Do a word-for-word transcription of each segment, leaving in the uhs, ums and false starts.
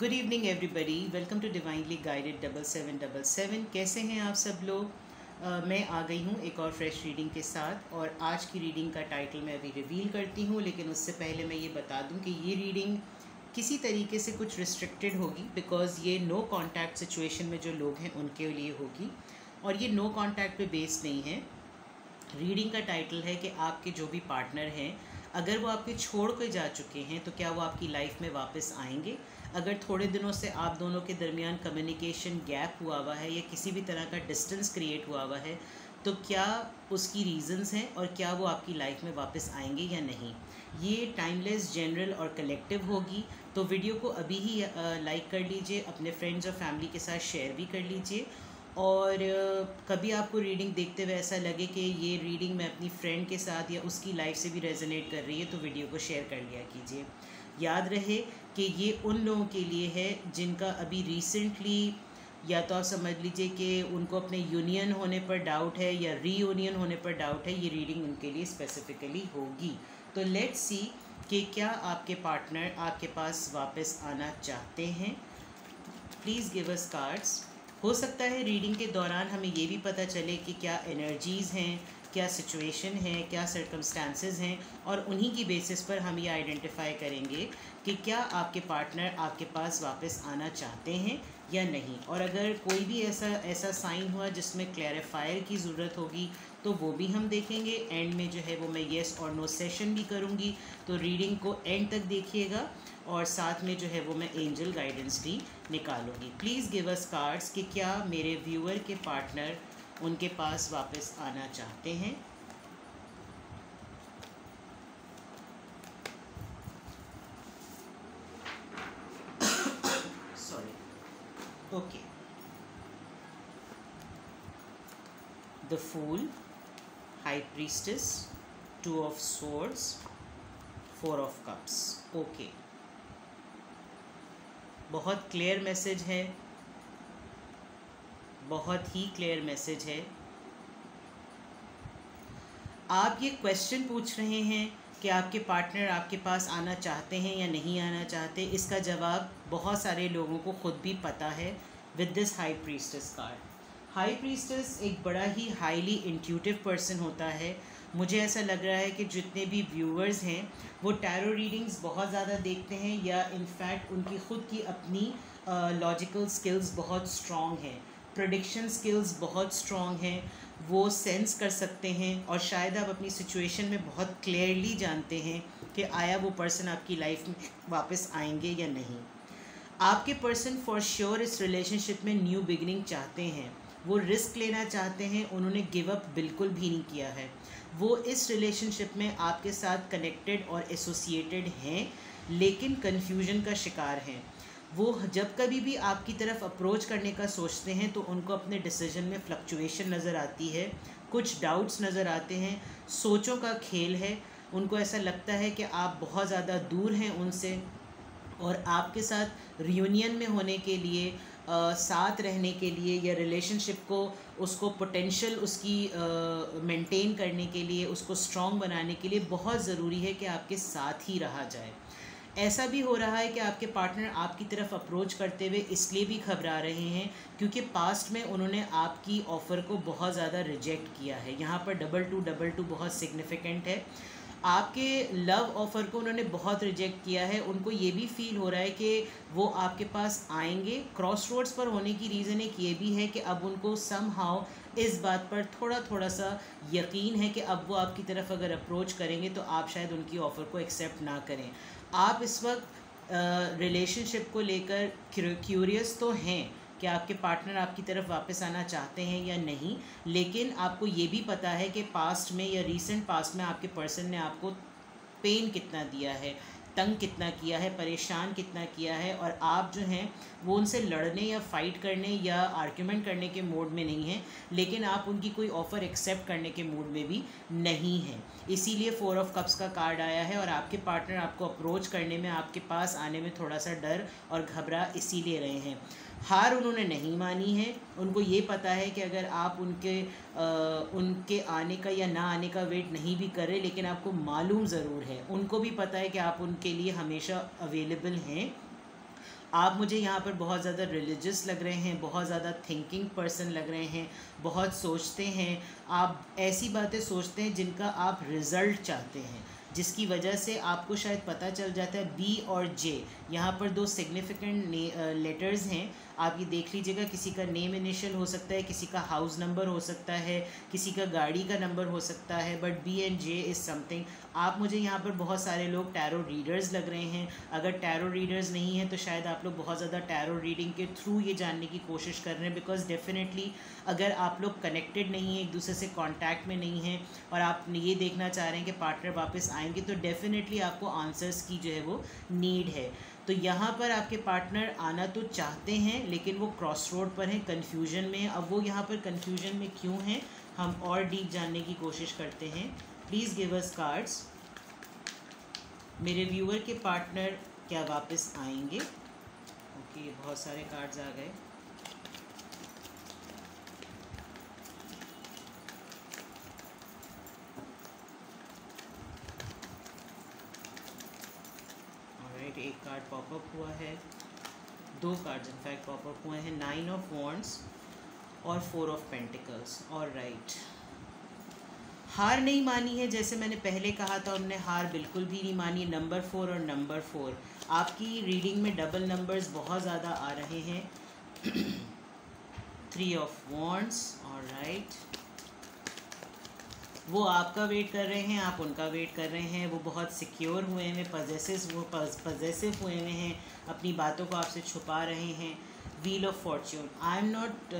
Good evening everybody, welcome to divinely guided double seven double seven. कैसे हैं आप सब लोग? uh, मैं आ गई हूँ एक और फ्रेश रीडिंग के साथ, और आज की रीडिंग का टाइटल मैं अभी रिवील करती हूँ, लेकिन उससे पहले मैं ये बता दूँ कि ये रीडिंग किसी तरीके से कुछ रिस्ट्रिक्टेड होगी, बिकॉज़ ये नो कॉन्टैक्ट सिचुएशन में जो लोग हैं उनके लिए होगी, और ये नो कॉन्टैक्ट पे बेस्ड नहीं है। रीडिंग का टाइटल है कि आपके जो भी पार्टनर हैं, अगर वो आपके छोड़ के जा चुके हैं तो क्या वो आपकी लाइफ में वापस आएंगे। अगर थोड़े दिनों से आप दोनों के दरमियान कम्युनिकेशन गैप हुआ हुआ है या किसी भी तरह का डिस्टेंस क्रिएट हुआ हुआ है, तो क्या उसकी रीज़न्स हैं और क्या वो आपकी लाइफ में वापस आएंगे या नहीं। ये टाइमलेस, जनरल और कलेक्टिव होगी, तो वीडियो को अभी ही लाइक कर लीजिए, अपने फ्रेंड्स और फैमिली के साथ शेयर भी कर लीजिए। और कभी आपको रीडिंग देखते हुए ऐसा लगे कि ये रीडिंग मैं अपनी फ्रेंड के साथ या उसकी लाइफ से भी रेजोनेट कर रही है, तो वीडियो को शेयर कर लिया कीजिए। याद रहे कि ये उन लोगों के लिए है जिनका अभी रिसेंटली, या तो आप समझ लीजिए कि उनको अपने यूनियन होने पर डाउट है या रीयूनियन होने पर डाउट है, ये रीडिंग उनके लिए स्पेसिफिकली होगी। तो लेट्स सी कि क्या आपके पार्टनर आपके पास वापस आना चाहते हैं। Please give us cards. हो सकता है रीडिंग के दौरान हमें ये भी पता चले कि क्या एनर्जीज़ हैं, क्या सिचुएशन है, क्या सर्कमस्टांसेस हैं, और उन्हीं की बेसिस पर हम ये आइडेंटिफाई करेंगे कि क्या आपके पार्टनर आपके पास वापस आना चाहते हैं या नहीं। और अगर कोई भी ऐसा ऐसा साइन हुआ जिसमें क्लैरिफायर की ज़रूरत होगी, तो वो भी हम देखेंगे। एंड में जो है वो मैं येस और नो सेशन भी करूँगी, तो रीडिंग को एंड तक देखिएगा, और साथ में जो है वो मैं एंजल गाइडेंस भी निकालूंगी। प्लीज़ गिव अस कार्ड्स कि क्या मेरे व्यूअर के पार्टनर उनके पास वापस आना चाहते हैं। Sorry. Okay, the fool, high priestess, two of swords, four of cups. Okay, बहुत क्लियर मैसेज है, बहुत ही क्लियर मैसेज है। आप ये क्वेश्चन पूछ रहे हैं कि आपके पार्टनर आपके पास आना चाहते हैं या नहीं आना चाहते। इसका जवाब बहुत सारे लोगों को ख़ुद भी पता है with this high priestess card. High priestess एक बड़ा ही हाईली इंट्यूटिव पर्सन होता है। मुझे ऐसा लग रहा है कि जितने भी व्यूअर्स हैं वो टैरो रीडिंग्स बहुत ज़्यादा देखते हैं, या इनफैक्ट उनकी ख़ुद की अपनी लॉजिकल स्किल्स बहुत स्ट्रॉन्ग हैं, प्रेडिक्शन स्किल्स बहुत स्ट्रॉन्ग हैं, वो सेंस कर सकते हैं, और शायद आप अपनी सिचुएशन में बहुत क्लियरली जानते हैं कि आया वो पर्सन आपकी लाइफ में वापस आएंगे या नहीं। आपके पर्सन फॉर श्योर इस रिलेशनशिप में न्यू बिगिनिंग चाहते हैं, वो रिस्क लेना चाहते हैं, उन्होंने गिव अप बिल्कुल भी नहीं किया है। वो इस रिलेशनशिप में आपके साथ कनेक्टेड और एसोसिएटेड हैं, लेकिन कन्फ्यूजन का शिकार हैं। वो जब कभी भी आपकी तरफ अप्रोच करने का सोचते हैं तो उनको अपने डिसीजन में फ्लक्चुएशन नज़र आती है, कुछ डाउट्स नज़र आते हैं, सोचों का खेल है। उनको ऐसा लगता है कि आप बहुत ज़्यादा दूर हैं उनसे, और आपके साथ रियूनियन में होने के लिए, आ, साथ रहने के लिए, या रिलेशनशिप को उसको पोटेंशियल उसकी मेंटेन करने के लिए, उसको स्ट्रॉन्ग बनाने के लिए बहुत ज़रूरी है कि आपके साथ ही रहा जाए। ऐसा भी हो रहा है कि आपके पार्टनर आपकी तरफ अप्रोच करते हुए इसलिए भी घबरा रहे हैं क्योंकि पास्ट में उन्होंने आपकी ऑफ़र को बहुत ज़्यादा रिजेक्ट किया है। यहाँ पर डबल टू डबल टू बहुत सिग्निफिकेंट है। आपके लव ऑफ़र को उन्होंने बहुत रिजेक्ट किया है। उनको ये भी फील हो रहा है कि वो आपके पास आएंगे। क्रॉस रोड्स पर होने की रीज़न एक ये भी है कि अब उनको सम हाउ इस बात पर थोड़ा थोड़ा सा यकीन है कि अब वो आपकी तरफ अगर अप्रोच करेंगे तो आप शायद उनकी ऑफ़र को एक्सेप्ट ना करें। आप इस वक्त रिलेशनशिप को लेकर क्यूरियस तो हैं कि आपके पार्टनर आपकी तरफ वापस आना चाहते हैं या नहीं, लेकिन आपको ये भी पता है कि पास्ट में या रीसेंट पास्ट में आपके पर्सन ने आपको पेन कितना दिया है, तंग कितना किया है, परेशान कितना किया है, और आप जो हैं वो उनसे लड़ने या फ़ाइट करने या आर्ग्यूमेंट करने के मूड में नहीं हैं, लेकिन आप उनकी कोई ऑफ़र एक्सेप्ट करने के मूड में भी नहीं हैं। इसीलिए फोर ऑफ कप्स का कार्ड आया है, और आपके पार्टनर आपको अप्रोच करने में, आपके पास आने में थोड़ा सा डर और घबरा इसीलिए रहे हैं। हार उन्होंने नहीं मानी है। उनको ये पता है कि अगर आप उनके आ, उनके आने का या ना आने का वेट नहीं भी कर रहे, लेकिन आपको मालूम ज़रूर है, उनको भी पता है कि आप उनके लिए हमेशा अवेलेबल हैं। आप मुझे यहाँ पर बहुत ज़्यादा रिलीजियस लग रहे हैं, बहुत ज़्यादा थिंकिंग पर्सन लग रहे हैं, बहुत सोचते हैं, आप ऐसी बातें सोचते हैं जिनका आप रिज़ल्ट चाहते हैं, जिसकी वजह से आपको शायद पता चल जाता है। बी और जे यहाँ पर दो सिग्निफिकेंट लेटर्स हैं, आप ये देख लीजिएगा। किसी का नेम इनिशियल हो सकता है, किसी का हाउस नंबर हो सकता है, किसी का गाड़ी का नंबर हो सकता है, but B and J is something. आप मुझे यहाँ पर बहुत सारे लोग टैरो रीडर्स लग रहे हैं। अगर टैरो रीडर्स नहीं हैं तो शायद आप लोग बहुत ज़्यादा टैरो रीडिंग के थ्रू ये जानने की कोशिश कर रहे हैं, बिकॉज डेफिनेटली अगर आप लोग कनेक्टेड नहीं हैं, एक दूसरे से कांटेक्ट में नहीं हैं, और आप ये देखना चाह रहे हैं कि पार्टनर वापस आएंगे, तो डेफिनेटली आपको आंसर्स की जो है वो नीड है। तो यहाँ पर आपके पार्टनर आना तो चाहते हैं, लेकिन वो क्रॉस रोड पर हैं, कन्फ्यूजन में। अब वो यहाँ पर कन्फ्यूजन में क्यों हैं, हम और डीप जानने की कोशिश करते हैं। Please give us cards. मेरे व्यूअर के पार्टनर क्या वापस आएंगे? ओके, बहुत सारे कार्ड्स आ गए। ऑलराइट, एक कार्ड पॉपअप हुआ है, दो कार्ड्स इनफैक्ट पॉपअप हुए हैं, नाइन ऑफ वॉन्ड्स और फोर ऑफ पेंटिकल्स। ऑलराइट, हार नहीं मानी है, जैसे मैंने पहले कहा था, हमने हार बिल्कुल भी नहीं मानी। नंबर फोर और नंबर फोर, आपकी रीडिंग में डबल नंबर्स बहुत ज़्यादा आ रहे हैं। Three of wands, alright. वो आपका वेट कर रहे हैं, आप उनका वेट कर रहे हैं। वो बहुत सिक्योर हुए हैं, पजेसिव वो पजेसिव हुए हुए हैं, अपनी बातों को आपसे छुपा रहे हैं। Wheel of fortune, I am not,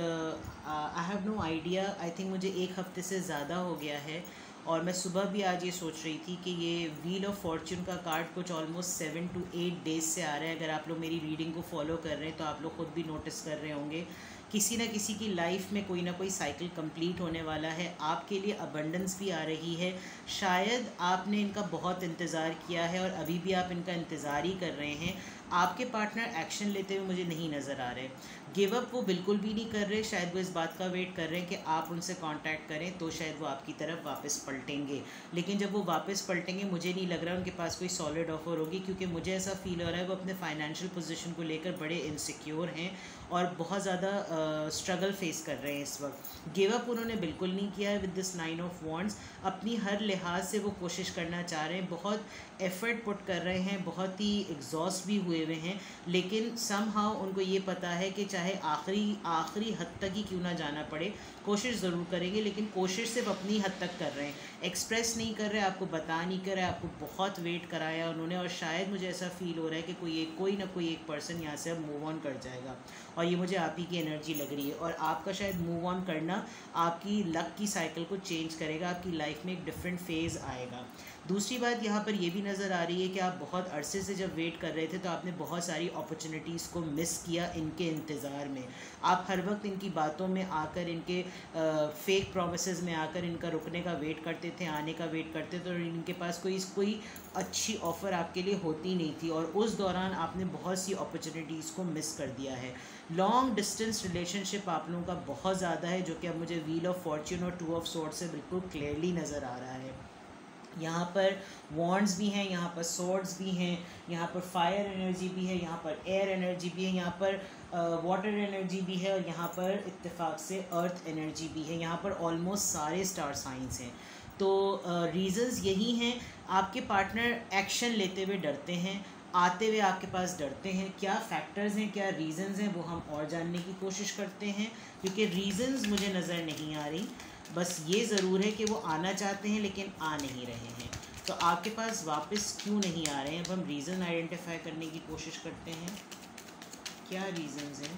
I have no idea. I think मुझे एक हफ्ते से ज़्यादा हो गया है, और मैं सुबह भी आज ये सोच रही थी कि ये व्हील ऑफ फॉर्च्यून का कार्ड कुछ almost seven to eight days से आ रहा है। अगर आप लोग मेरी रीडिंग को फॉलो कर रहे हैं तो आप लोग खुद भी नोटिस कर रहे होंगे, किसी ना किसी की लाइफ में कोई ना कोई साइकिल कंप्लीट होने वाला है। आपके लिए अबंडेंस भी आ रही है। शायद आपने इनका बहुत इंतज़ार किया है और अभी भी आप इनका इंतज़ार ही कर रहे हैं। आपके पार्टनर एक्शन लेते हुए मुझे नहीं नज़र आ रहे। गिव अप वो बिल्कुल भी नहीं कर रहे। शायद वो इस बात का वेट कर रहे हैं कि आप उनसे कांटेक्ट करें तो शायद वो आपकी तरफ वापस पलटेंगे। लेकिन जब वो वापस पलटेंगे, मुझे नहीं लग रहा उनके पास कोई सॉलिड ऑफर होगी, क्योंकि मुझे ऐसा फील हो रहा है वो अपने फाइनेंशियल पोजीशन को लेकर बड़े इनसिक्योर हैं और बहुत ज़्यादा स्ट्रगल फेस कर रहे हैं इस वक्त। गिव अप उन्होंने बिल्कुल नहीं किया है with this nine of wands. अपनी हर लिहाज से वो कोशिश करना चाह रहे हैं, बहुत एफर्ट पुट कर रहे हैं, बहुत ही एग्जॉस्ट भी हुए हुए हैं, लेकिन समहाउ उनको ये पता है कि चाहे आखिरी आखिरी हद तक ही क्यों ना जाना पड़े, कोशिश ज़रूर करेंगे। लेकिन कोशिश सिर्फ अपनी हद तक कर रहे हैं, एक्सप्रेस नहीं कर रहे, आपको बता नहीं कर रहे। आपको बहुत वेट कराया उन्होंने, और शायद मुझे ऐसा फील हो रहा है कि कोई एक कोई ना कोई एक पर्सन यहाँ से अब मूव ऑन कर जाएगा, और ये मुझे आप ही की एनर्जी लग रही है। और आपका शायद मूव ऑन करना आपकी लक की साइकिल को चेंज करेगा, आपकी लाइफ में एक डिफरेंट फेज़ आएगा। दूसरी बात यहाँ पर ये भी नज़र आ रही है कि आप बहुत अरसे से जब वेट कर रहे थे तो आपने बहुत सारी अपॉर्चुनिटीज़ को मिस किया इनके इंतज़ार में। आप हर वक्त इनकी बातों में आकर, इनके फेक प्रोमिसेस में आकर इनका रुकने का वेट करते थे, आने का वेट करते थे, और इनके पास कोई कोई अच्छी ऑफ़र आपके लिए होती नहीं थी, और उस दौरान आपने बहुत सी अपॉर्चुनिटीज़ को मिस कर दिया है। लॉन्ग डिस्टेंस रिलेशनशिप आप लोगों का बहुत ज़्यादा है, जो कि अब मुझे व्हील ऑफ फॉर्च्यून और टू ऑफ स्वॉर्ड्स से बिल्कुल क्लियरली नज़र आ रहा है। यहाँ पर वॉन्ड्स भी हैं, यहाँ पर स्वॉर्ड्स भी हैं, यहाँ पर फायर एनर्जी भी है, यहाँ पर एयर एनर्जी भी है, यहाँ पर वाटर एनर्जी भी है, और यहाँ पर इत्तेफाक से अर्थ एनर्जी भी है। यहाँ पर ऑलमोस्ट सारे स्टार साइंस हैं। तो रीज़न्स uh, यही हैं, आपके पार्टनर एक्शन लेते हुए डरते हैं, आते हुए आपके पास डरते हैं। क्या फैक्टर्स हैं, क्या रीज़न्स हैं, वो हम और जानने की कोशिश करते हैं, क्योंकि रीज़न्स मुझे नज़र नहीं आ रही। बस ये ज़रूर है कि वो आना चाहते हैं लेकिन आ नहीं रहे हैं। तो आपके पास वापस क्यों नहीं आ रहे हैं, अब हम रीज़न आइडेंटिफाई करने की कोशिश करते हैं। क्या रीज़न्स हैं?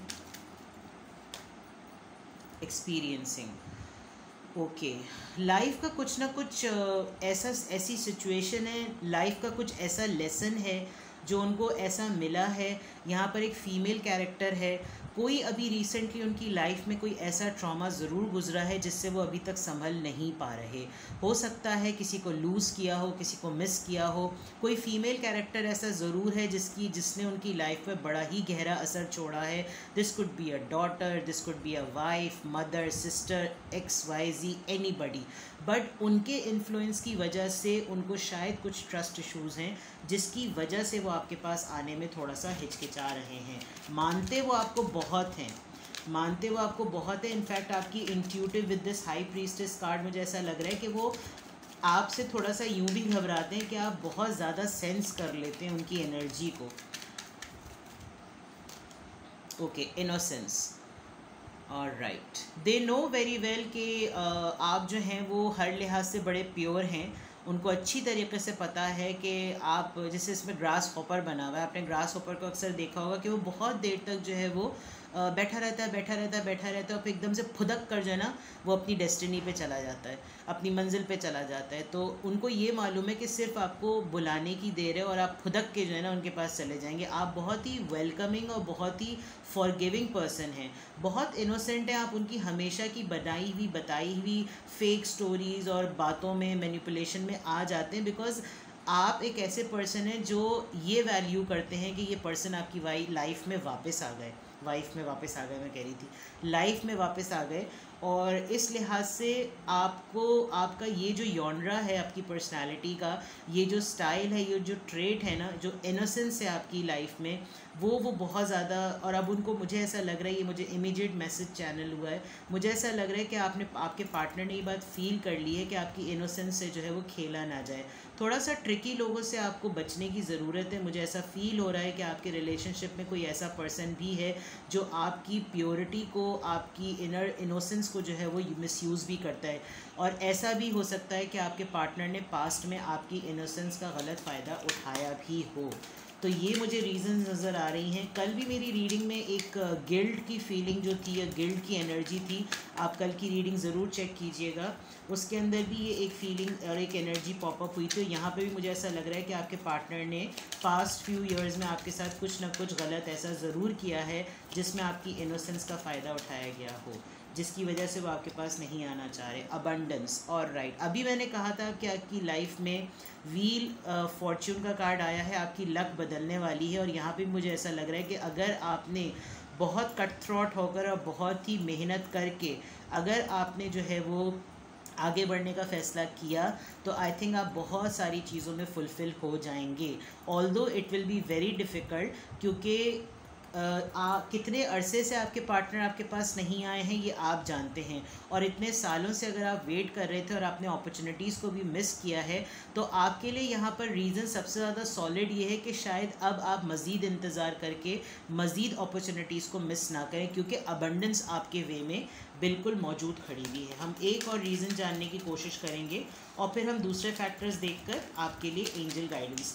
Experiencing, okay. लाइफ का कुछ ना कुछ ऐसा ऐसी सिचुएशन है, लाइफ का कुछ ऐसा लेसन है जो उनको ऐसा मिला है। यहाँ पर एक फ़ीमेल कैरेक्टर है, कोई अभी रिसेंटली उनकी लाइफ में कोई ऐसा ट्रॉमा ज़रूर गुजरा है जिससे वो अभी तक संभल नहीं पा रहे। हो सकता है किसी को लूज़ किया हो, किसी को मिस किया हो। कोई फ़ीमेल कैरेक्टर ऐसा ज़रूर है जिसकी जिसने उनकी लाइफ पर बड़ा ही गहरा असर छोड़ा है। This could be a daughter, this could be a wife, mother, sister, X Y Z, anybody. But उनके इन्फ्लुएंस की वजह से उनको शायद कुछ ट्रस्ट इश्यूज़ हैं जिसकी वजह से वो आपके पास आने में थोड़ा सा हिचकिचा रहे हैं। मानते वो आपको बहुत हैं, मानते वो आपको बहुत है। इनफैक्ट आपकी intuitive with this high priestess card मुझे ऐसा लग रहा है कि वो आपसे थोड़ा सा यूं भी घबराते हैं कि आप बहुत ज़्यादा सेंस कर लेते हैं उनकी एनर्जी को। ओके, इनोसेंस, और right, they know very well कि आप जो हैं वो हर लिहाज से बड़े प्योर हैं। उनको अच्छी तरीके से पता है कि आप, जैसे इसमें ग्रास हॉपर बना हुआ है, आपने ग्रास हॉपर को अक्सर देखा होगा कि वो बहुत देर तक जो है वो बैठा रहता है बैठा रहता है बैठा रहता है और फिर एकदम से फुदक कर जो है ना वो अपनी डेस्टिनी पे चला जाता है, अपनी मंजिल पे चला जाता है। तो उनको ये मालूम है कि सिर्फ आपको बुलाने की देर है और आप फुदक के जो है ना उनके पास चले जाएंगे। आप बहुत ही वेलकमिंग और बहुत ही फॉरगिविंग पर्सन हैं, बहुत इनोसेंट हैं आप। उनकी हमेशा की बनाई हुई बताई हुई फेक स्टोरीज़ और बातों में मैनिपुलेशन में आ जाते हैं, बिकॉज आप एक ऐसे पर्सन हैं जो ये वैल्यू करते हैं कि ये पर्सन आपकी वाई लाइफ में वापस आ गए वाइफ में वापस आ गए मैं कह रही थी लाइफ में वापस आ गए। और इस लिहाज से आपको, आपका ये जो यॉनरा है आपकी पर्सनालिटी का, ये जो स्टाइल है, ये जो ट्रेट है ना, जो इनोसेंस है आपकी लाइफ में, वो वो बहुत ज़्यादा। और अब उनको, मुझे ऐसा लग रहा है, ये मुझे इमीडिएट मैसेज चैनल हुआ है, मुझे ऐसा लग रहा है कि आपने, आपके पार्टनर ने ये बात फील कर ली है कि आपकी इनोसेंस से जो है वो खेला ना जाए। थोड़ा सा ट्रिकी लोगों से आपको बचने की ज़रूरत है। मुझे ऐसा फ़ील हो रहा है कि आपके रिलेशनशिप में कोई ऐसा पर्सन भी है जो आपकी प्योरिटी को, आपकी इनर इनोसेंस को जो है वो मिसयूज़ भी करता है। और ऐसा भी हो सकता है कि आपके पार्टनर ने पास्ट में आपकी इनोसेंस का गलत फ़ायदा उठाया भी हो। तो ये मुझे रीज़न्स नज़र आ रही हैं। कल भी मेरी रीडिंग में एक गिल्ट की फीलिंग जो थी, या गिल्ट की एनर्जी थी, आप कल की रीडिंग ज़रूर चेक कीजिएगा, उसके अंदर भी ये एक फीलिंग और एक एनर्जी पॉपअप हुई थी। यहाँ पे भी मुझे ऐसा लग रहा है कि आपके पार्टनर ने पास्ट फ्यू इयर्स में आपके साथ कुछ ना कुछ गलत ऐसा ज़रूर किया है जिसमें आपकी इनोसेंस का फ़ायदा उठाया गया हो, जिसकी वजह से वो आपके पास नहीं आना चाह रहे। अबंडेंस, और राइट, अभी मैंने कहा था कि आपकी लाइफ में व्हील फॉर्च्यून का कार्ड आया है, आपकी लक बदलने वाली है। और यहाँ पे मुझे ऐसा लग रहा है कि अगर आपने बहुत कट थ्रॉट होकर और बहुत ही मेहनत करके अगर आपने जो है वो आगे बढ़ने का फ़ैसला किया, तो आई थिंक आप बहुत सारी चीज़ों में फुलफ़िल हो जाएंगे। Although it will be very difficult, क्योंकि आ, कितने अरसे से आपके पार्टनर आपके पास नहीं आए हैं ये आप जानते हैं। और इतने सालों से अगर आप वेट कर रहे थे और आपने अपॉर्चुनिटीज़ को भी मिस किया है, तो आपके लिए यहाँ पर रीज़न सबसे ज़्यादा सॉलिड ये है कि शायद अब आप मज़ीद इंतज़ार करके मज़ीद अपॉर्चुनिटीज़ को मिस ना करें, क्योंकि अबंडेंस आपके वे में बिल्कुल मौजूद खड़ी हुई है। हम एक और रीज़न जानने की कोशिश करेंगे और फिर हम दूसरे फैक्टर्स देखकर आपके लिए एंजल गाइडेंस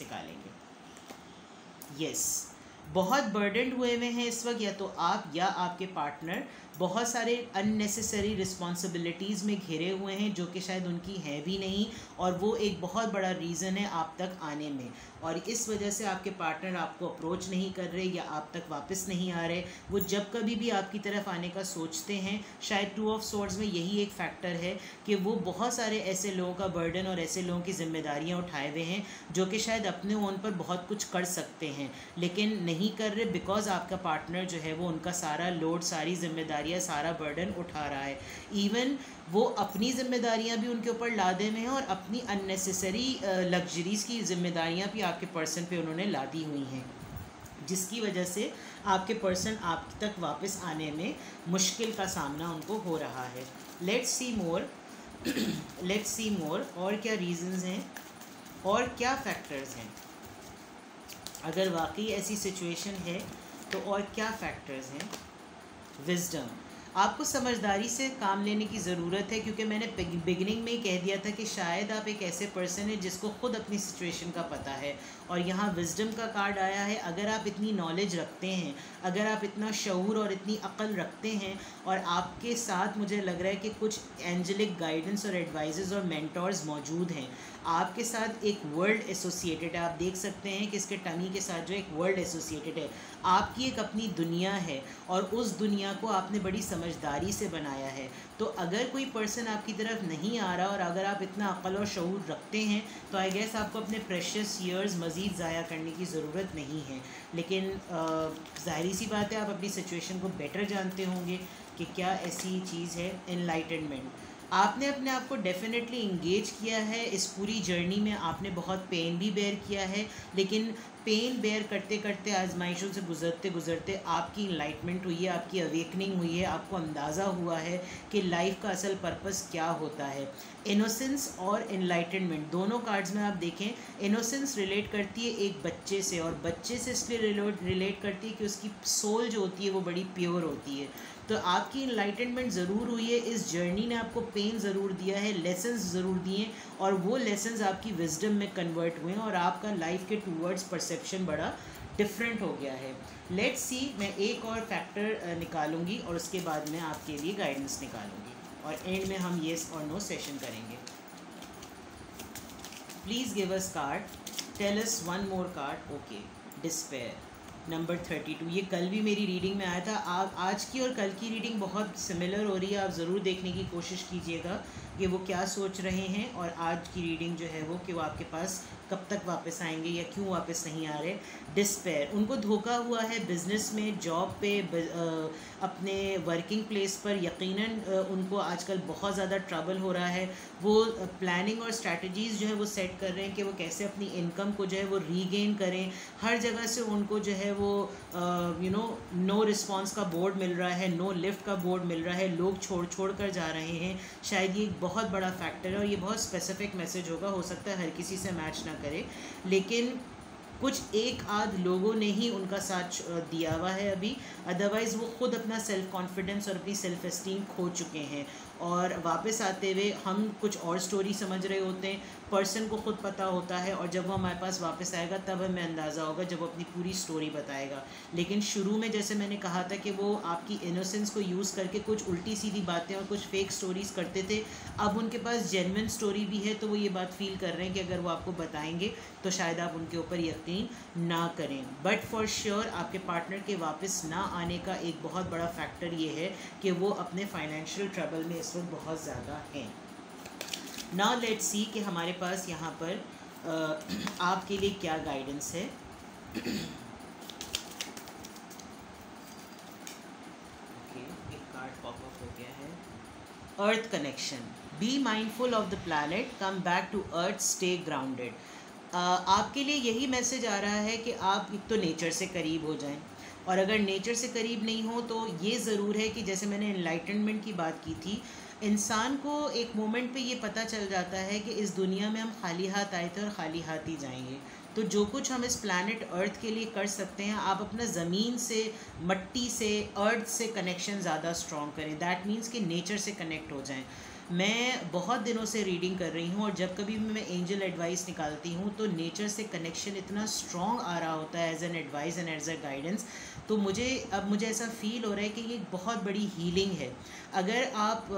निकालेंगे। यस, बहुत बर्डनड हुए हुए हैं इस वक्त, या तो आप या आपके पार्टनर बहुत सारे अननेसेसरी रिस्पॉन्सिबिलिटीज़ में घिरे हुए हैं जो कि शायद उनकी हैं भी नहीं, और वो एक बहुत बड़ा रीज़न है आप तक आने में। और इस वजह से आपके पार्टनर आपको अप्रोच नहीं कर रहे या आप तक वापस नहीं आ रहे। वो जब कभी भी आपकी तरफ आने का सोचते हैं, शायद टू ऑफ सोर्ड्स में यही एक फैक्टर है कि वो बहुत सारे ऐसे लोगों का बर्डन और ऐसे लोगों की जिम्मेदारियाँ उठाए हुए हैं जो कि शायद अपने ओन पर बहुत कुछ कर सकते हैं लेकिन नहीं कर रहे, बिकॉज आपका पार्टनर जो है वो उनका सारा लोड, सारी जिम्मेदारियाँ, सारा बर्डन उठा रहा है। इवन वो अपनी जिम्मेदारियां भी उनके ऊपर लादे में हैं और अपनी अननेसेसरी लग्जरीज़ की जिम्मेदारियां भी आपके पर्सन पे उन्होंने लादी हुई हैं, जिसकी वजह से आपके पर्सन आप तक वापस आने में मुश्किल का सामना उनको हो रहा है। Let's see more let's see मोर और क्या रीज़न्स हैं और क्या फैक्टर्स हैं। अगर वाकई ऐसी सिचुएशन है तो और क्या फैक्टर्स हैं। विजडम, आपको समझदारी से काम लेने की ज़रूरत है, क्योंकि मैंने बिगिनिंग में ही कह दिया था कि शायद आप एक ऐसे पर्सन हैं जिसको ख़ुद अपनी सिचुएशन का पता है। और यहाँ विजडम का कार्ड आया है। अगर आप इतनी नॉलेज रखते हैं, अगर आप इतना शऊर और इतनी अक्ल रखते हैं, और आपके साथ मुझे लग रहा है कि कुछ एंजेलिक गाइडेंस और एडवाइजेस और मेंटोर्स मौजूद हैं, आपके साथ एक वर्ल्ड एसोसिएटेड है। आप देख सकते हैं कि इसके टमी के साथ जो एक वर्ल्ड एसोसिएटेड है, आपकी एक अपनी दुनिया है और उस दुनिया को आपने बड़ी समझदारी से बनाया है। तो अगर कोई पर्सन आपकी तरफ नहीं आ रहा और अगर आप इतना अक्ल और शऊर रखते हैं, तो आई गेस आपको अपने प्रेशियस ईयर्स मज़ीद ज़ाया करने की ज़रूरत नहीं है। लेकिन ज़ाहिर सी बात है, आप अपनी सिचुएशन को बेटर जानते होंगे कि क्या ऐसी चीज़ है। एनलाइटनमेंट, आपने अपने आप को डेफिनेटली इंगेज किया है इस पूरी जर्नी में, आपने बहुत पेन भी बेयर किया है, लेकिन पेन बेयर करते करते आजमाइशों से गुजरते गुजरते आपकी इनलाइटमेंट हुई है, आपकी अवेकनिंग हुई है, आपको अंदाज़ा हुआ है कि लाइफ का असल पर्पस क्या होता है। इनोसेंस और इनलाइटनमेंट दोनों कार्ड्स में आप देखें, इनोसेंस रिलेट करती है एक बच्चे से, और बच्चे से इसलिए रिलेट करती है कि उसकी सोल जो होती है वो बड़ी प्योर होती है। तो आपकी इनलाइटनमेंट ज़रूर हुई है, इस जर्नी ने आपको पेन ज़रूर दिया है, लेसन्स ज़रूर दिए, और वो लेसन्स आपकी विजडम में कन्वर्ट हुए हैं और आपका लाइफ के टूवर्ड्स परसेप्शन बड़ा डिफरेंट हो गया है। लेट्स सी, मैं एक और फैक्टर निकालूंगी और उसके बाद मैं आपके लिए गाइडेंस निकालूंगी, और एंड में हम येस और नो सेशन करेंगे। Please give us card, tell us one more card. Okay, despair number thirty two. ये कल भी मेरी रीडिंग में आया था। आप आज की और कल की रीडिंग बहुत सिमिलर हो रही है, आप ज़रूर देखने की कोशिश कीजिएगा कि वो क्या सोच रहे हैं, और आज की रीडिंग जो है वो कि वो आपके पास कब तक वापस आएंगे या क्यों वापस नहीं आ रहे। डिस्पेयर, उनको धोखा हुआ है बिज़नेस में, जॉब पे, अपने वर्किंग प्लेस पर। यकीनन उनको आजकल बहुत ज़्यादा ट्रबल हो रहा है। वो प्लानिंग और स्ट्रैटेजीज़ जो है वो सेट कर रहे हैं कि वो कैसे अपनी इनकम को जो है वो रीगेन करें। हर जगह से उनको जो है वो यू नो नो रिस्पॉन्स का बोर्ड मिल रहा है, नो लिफ्ट का बोर्ड मिल रहा है, लोग छोड़ छोड़ कर जा रहे हैं। शायद ये एक बहुत बड़ा फैक्टर है, और ये बहुत स्पेसिफिक मैसेज होगा, हो सकता है हर किसी से मैच ना करे, लेकिन कुछ एक आध लोगों ने ही उनका साथ दिया हुआ है अभी, अदरवाइज़ वो खुद अपना सेल्फ़ कॉन्फिडेंस और अपनी सेल्फ़ एस्टीम खो चुके हैं। और वापस आते हुए हम कुछ और स्टोरी समझ रहे होते हैं, पर्सन को खुद पता होता है, और जब वो हमारे पास वापस आएगा तब हमें अंदाज़ा होगा जब वो अपनी पूरी स्टोरी बताएगा। लेकिन शुरू में जैसे मैंने कहा था कि वो आपकी इनोसेंस को यूज़ करके कुछ उल्टी सीधी बातें और कुछ फेक स्टोरीज़ करते थे, अब उनके पास जेन्युइन स्टोरी भी है, तो वो ये बात फील कर रहे हैं कि अगर वो आपको बताएंगे तो शायद आप उनके ऊपर यकीन ना करें। बट फॉर श्योर आपके पार्टनर के वापस ना आने का एक बहुत बड़ा फैक्टर ये है कि वो अपने फाइनेंशियल ट्रबल में इस वक्त बहुत ज़्यादा हैं। नाउ लेट्स सी कि हमारे पास यहाँ पर आ, आपके लिए क्या गाइडेंस है। ओके, एक कार्ड पॉप अप हो गया है। Earth connection, be mindful of the planet, come back to earth, stay grounded. आपके लिए यही मैसेज आ रहा है कि आप एक तो नेचर से करीब हो जाएं, और अगर नेचर से करीब नहीं हो तो ये ज़रूर है कि जैसे मैंने एनलाइटनमेंट की बात की थी, इंसान को एक मोमेंट पे ये पता चल जाता है कि इस दुनिया में हम खाली हाथ आए थे और खाली हाथ ही जाएंगे। तो जो कुछ हम इस प्लैनेट अर्थ के लिए कर सकते हैं, आप अपना ज़मीन से, मट्टी से, अर्थ से कनेक्शन ज़्यादा स्ट्रॉन्ग करें। दैट मीन्स कि नेचर से कनेक्ट हो जाएं। मैं बहुत दिनों से रीडिंग कर रही हूँ, और जब कभी भी मैं एंजल एडवाइस निकालती हूँ तो नेचर से कनेक्शन इतना स्ट्रॉन्ग आ रहा होता है as an advice and as a guidance. तो मुझे अब मुझे ऐसा फील हो रहा है कि ये बहुत बड़ी हीलिंग है। अगर आप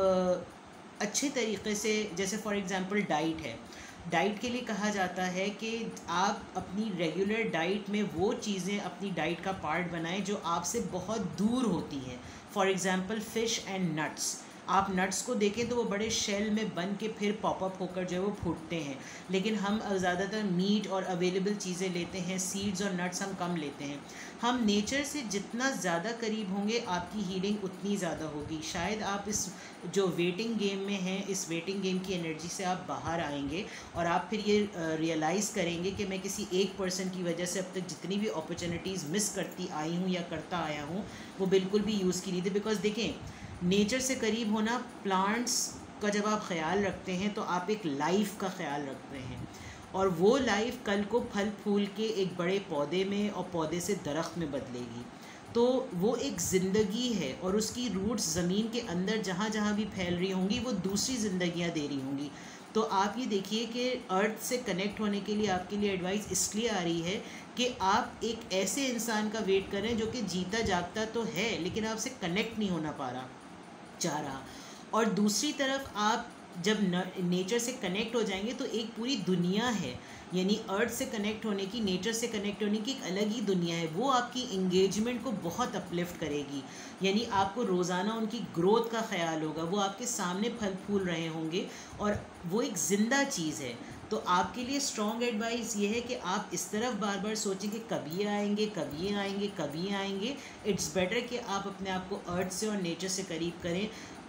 आ, अच्छे तरीके से, जैसे फॉर एग्ज़ाम्पल डाइट है, डाइट के लिए कहा जाता है कि आप अपनी रेगुलर डाइट में वो चीज़ें अपनी डाइट का पार्ट बनाएं जो आपसे बहुत दूर होती हैं। For example fish and nuts, आप नट्स को देखें तो वो बड़े शेल में बन के फिर पॉपअप होकर जो है वो फूटते हैं, लेकिन हम ज़्यादातर मीट और अवेलेबल चीज़ें लेते हैं, सीड्स और नट्स हम कम लेते हैं। हम नेचर से जितना ज़्यादा करीब होंगे आपकी हीलिंग उतनी ज़्यादा होगी। शायद आप इस जो वेटिंग गेम में हैं, इस वेटिंग गेम की एनर्जी से आप बाहर आएंगे, और आप फिर ये रियलाइज़ करेंगे कि मैं किसी एक पर्सन की वजह से अब तक जितनी भी अपॉर्चुनिटीज़ मिस करती आई हूँ या करता आया हूँ वो बिल्कुल भी यूज़ की नहीं थी। बिकॉज देखें, नेचर से करीब होना, प्लांट्स का जब आप ख्याल रखते हैं तो आप एक लाइफ का ख्याल रखते हैं, और वो लाइफ कल को फल फूल के एक बड़े पौधे में और पौधे से दरख्त में बदलेगी। तो वो एक ज़िंदगी है, और उसकी रूट्स ज़मीन के अंदर जहाँ जहाँ भी फैल रही होंगी वो दूसरी ज़िंदगियाँ दे रही होंगी। तो आप ये देखिए कि अर्थ से कनेक्ट होने के लिए आपके लिए एडवाइस इसलिए आ रही है कि आप एक ऐसे इंसान का वेट करें जो कि जीता जागता तो है लेकिन आपसे कनेक्ट नहीं होना पा रहा चाह रहा। और दूसरी तरफ आप जब नेचर से कनेक्ट हो जाएंगे तो एक पूरी दुनिया है, यानी अर्थ से कनेक्ट होने की, नेचर से कनेक्ट होने की एक अलग ही दुनिया है। वो आपकी इंगेजमेंट को बहुत अपलिफ्ट करेगी, यानी आपको रोज़ाना उनकी ग्रोथ का ख्याल होगा, वो आपके सामने फल फूल रहे होंगे, और वो एक ज़िंदा चीज़ है। तो आपके लिए स्ट्रॉन्ग एडवाइस ये है कि आप इस तरफ बार बार सोचें कि कभी आएंगे कभी आएंगे कभी आएंगे। इट्स बेटर कि आप अपने आप को अर्थ से और नेचर से करीब करें।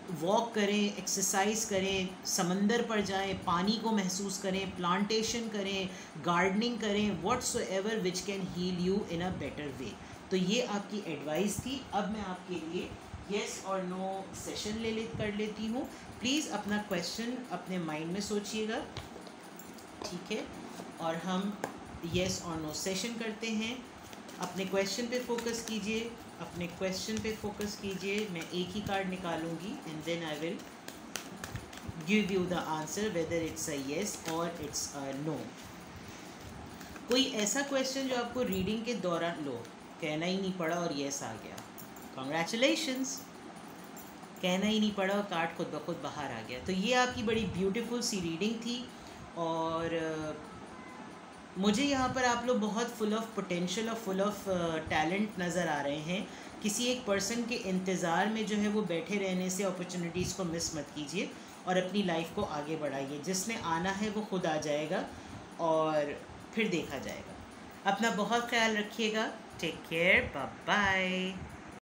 वॉक करें, एक्सरसाइज करें, समंदर पर जाएं, पानी को महसूस करें, प्लांटेशन करें, गार्डनिंग करें, whatsoever which can heal you in a better way. तो ये आपकी एडवाइस थी। अब मैं आपके लिए येस और नो सेशन ले ले कर लेती हूँ। प्लीज़ अपना क्वेश्चन अपने माइंड में सोचिएगा, ठीक है, और हम येस और नो सेशन करते हैं। अपने क्वेश्चन पे फोकस कीजिए, अपने क्वेश्चन पे फोकस कीजिए। मैं एक ही कार्ड निकालूंगी and then I will give you the answer whether it's a yes और इट्स अ नो। कोई ऐसा क्वेश्चन जो आपको रीडिंग के दौरान लो कहना ही नहीं पड़ा और येस आ गया, कॉन्ग्रेचुलेशंस। कहना ही नहीं पड़ा और कार्ड खुद ब खुद बाहर आ गया। तो ये आपकी बड़ी ब्यूटीफुल सी रीडिंग थी और uh, मुझे यहाँ पर आप लोग बहुत फुल ऑफ पोटेंशियल और फुल ऑफ टैलेंट नज़र आ रहे हैं। किसी एक पर्सन के इंतज़ार में जो है वो बैठे रहने से अपॉर्चुनिटीज़ को मिस मत कीजिए और अपनी लाइफ को आगे बढ़ाइए। जिसने आना है वो खुद आ जाएगा और फिर देखा जाएगा। अपना बहुत ख्याल रखिएगा। Take care, bye bye.